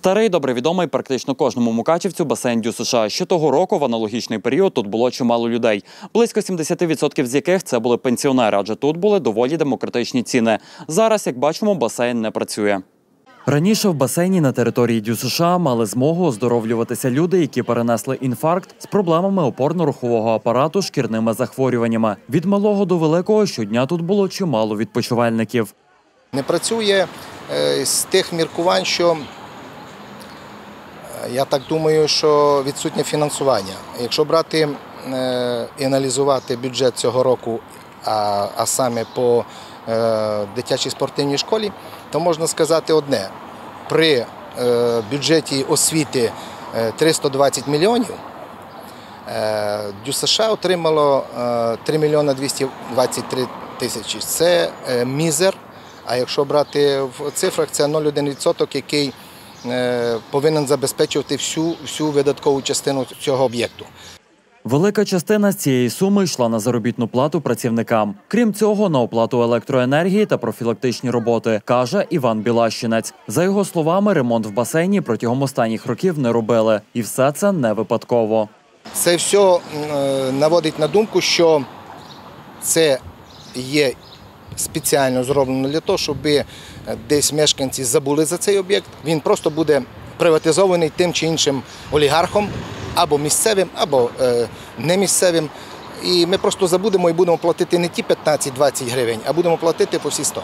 Старий, добре відомий практично кожному мукачівцю басейн ДЮСШ. Ще того року в аналогічний період тут було чимало людей. Близько 70% з яких це були пенсіонери, адже тут були доволі демократичні ціни. Зараз, як бачимо, басейн не працює. Раніше в басейні на території ДЮСШ мали змогу оздоровлюватися люди, які перенесли інфаркт з проблемами опорно-рухового апарату, шкірними захворюваннями. Від малого до великого щодня тут було чимало відпочивальників. Не працює з тих міркувань, що, я так думаю, що відсутнє фінансування. Якщо брати і аналізувати бюджет цього року, а саме по дитячій спортивній школі, то можна сказати одне. При бюджеті освіти 320 мільйонів, ДЮСШ отримало 3 мільйони 223 тисячі. Це мізер, а якщо брати в цифрах, це 0,1%, який повинен забезпечувати всю видаткову частину цього об'єкту. Велика частина з цієї суми йшла на заробітну плату працівникам. Крім цього, на оплату електроенергії та профілактичні роботи, каже Іван Білащинець. За його словами, ремонт в басейні протягом останніх років не робили. І все це не випадково. Це все наводить на думку, що це є спеціально зроблено для того, щоб десь мешканці забули за цей об'єкт. Він просто буде приватизований тим чи іншим олігархом, або місцевим, або не місцевим. І ми просто забудемо і будемо платити не ті 15-20 гривень, а будемо платити по всі 100.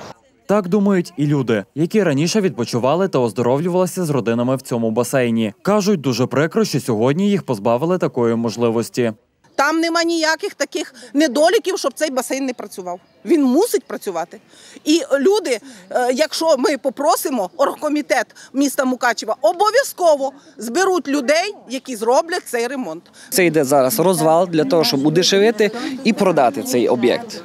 Так думають і люди, які раніше відпочивали та оздоровлювалися з родинами в цьому басейні. Кажуть, дуже прикро, що сьогодні їх позбавили такої можливості. Там нема ніяких таких недоліків, щоб цей басейн не працював. Він мусить працювати. І люди, якщо ми попросимо, оргкомітет міста Мукачева обов'язково зберуть людей, які зроблять цей ремонт. Це йде зараз розвал для того, щоб удешевити і продати цей об'єкт.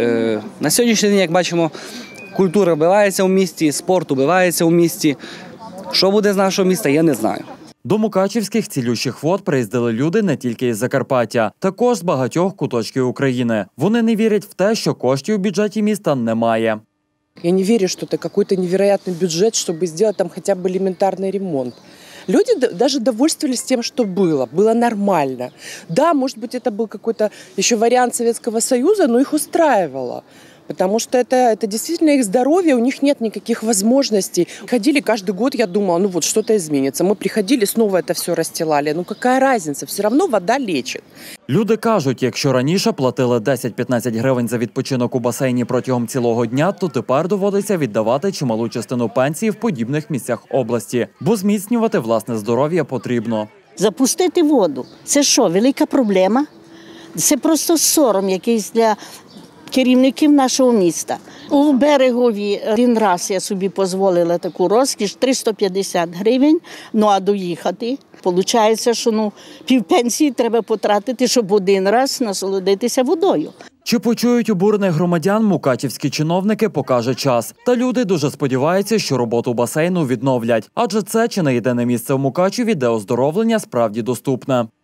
На сьогоднішній день, як бачимо, культура вбивається в місті, спорт вбивається в місті. Що буде з нашого міста, я не знаю. До мукачівських цілющих вод приїздили люди не тільки із Закарпаття, також з багатьох куточків України. Вони не вірять в те, що коштів у бюджеті міста немає. Я не верю, что это какой-то невероятный бюджет, чтобы сделать там хотя бы элементарный ремонт. Люди даже довольствовались тем, что было нормально. Да, может быть, это был какой-то еще вариант Советского Союза, но их устраивало. Потому что это действительно их здоровье, у них нет никаких возможностей. Ходили каждый год, я думала, ну вот что-то изменится. Мы приходили, снова это все расстилали. Ну какая разница, все равно вода лечит. Люди кажуть, якщо раніше платили 10-15 гривень за відпочинок у басейні протягом цілого дня, то тепер доводиться віддавати чималу частину пенсії в подібних місцях області. Бо зміцнювати власне здоров'я потрібно. Запустити воду – це що, велика проблема? Це просто сором якийсь для керівників нашого міста. У Берегові один раз я собі дозволила таку розкіш – 350 гривень, ну а доїхати. Получається, що півпенсії треба потратити, щоб один раз насолодитися водою. Чи почують обурених громадян мукачівські чиновники, покаже час. Та люди дуже сподіваються, що роботу басейну відновлять. Адже це чи не єдине місце в Мукачеві, де оздоровлення справді доступне.